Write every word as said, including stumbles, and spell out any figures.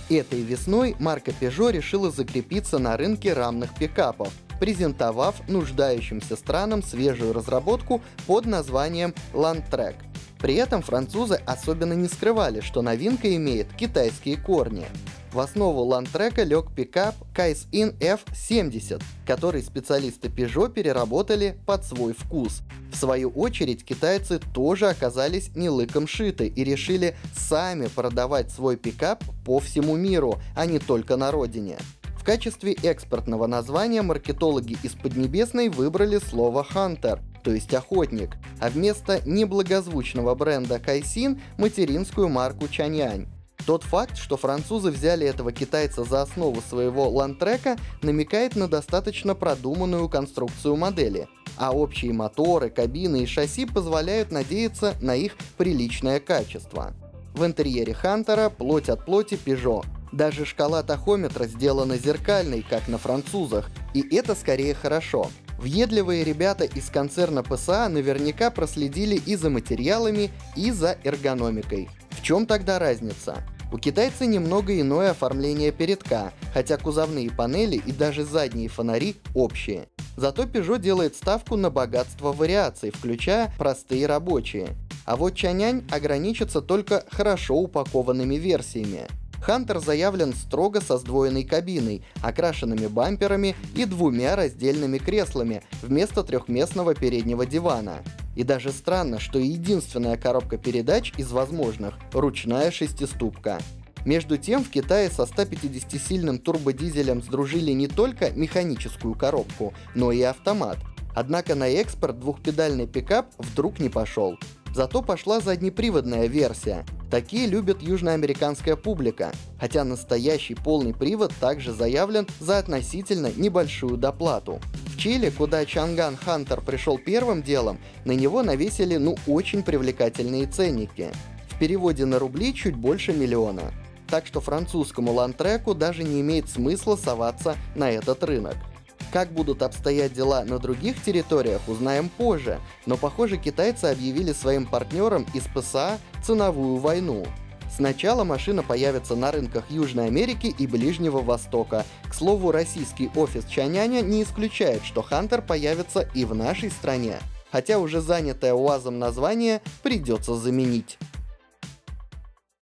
Этой весной марка Peugeot решила закрепиться на рынке рамных пикапов, презентовав нуждающимся странам свежую разработку под названием Landtrek. При этом французы особенно не скрывали, что новинка имеет китайские корни. В основу Landtrek лег пикап Kaizen эф семьдесят, который специалисты Peugeot переработали под свой вкус. В свою очередь, китайцы тоже оказались не лыком шиты и решили сами продавать свой пикап по всему миру, а не только на родине. В качестве экспортного названия маркетологи из Поднебесной выбрали слово «Hunter», то есть охотник, а вместо неблагозвучного бренда Kaizen – материнскую марку Чаньань. Тот факт, что французы взяли этого китайца за основу своего Landtrek, намекает на достаточно продуманную конструкцию модели, а общие моторы, кабины и шасси позволяют надеяться на их приличное качество. В интерьере Хантера плоть от плоти Peugeot. Даже шкала тахометра сделана зеркальной, как на французах, и это скорее хорошо. Въедливые ребята из концерна пэ эс а наверняка проследили и за материалами, и за эргономикой. В чем тогда разница? У китайца немного иное оформление передка, хотя кузовные панели и даже задние фонари общие. Зато Peugeot делает ставку на богатство вариаций, включая простые рабочие. А вот Чаньань ограничится только хорошо упакованными версиями. Hunter заявлен строго со сдвоенной кабиной, окрашенными бамперами и двумя раздельными креслами вместо трехместного переднего дивана. И даже странно, что единственная коробка передач из возможных – ручная шестиступка. Между тем, в Китае со ста пятидесятисильным турбодизелем сдружили не только механическую коробку, но и автомат. Однако на экспорт двухпедальный пикап вдруг не пошел. Зато пошла заднеприводная версия. Такие любит южноамериканская публика, хотя настоящий полный привод также заявлен за относительно небольшую доплату. В Чили, куда Чанган Хантер пришел первым делом, на него навесили ну очень привлекательные ценники. В переводе на рубли чуть больше миллиона. Так что французскому Landtrek даже не имеет смысла соваться на этот рынок. Как будут обстоять дела на других территориях, узнаем позже, но, похоже, китайцы объявили своим партнерам из пэ эс а ценовую войну. Сначала машина появится на рынках Южной Америки и Ближнего Востока. К слову, российский офис Чаняня не исключает, что Hunter появится и в нашей стране, хотя уже занятое УАЗом название придется заменить.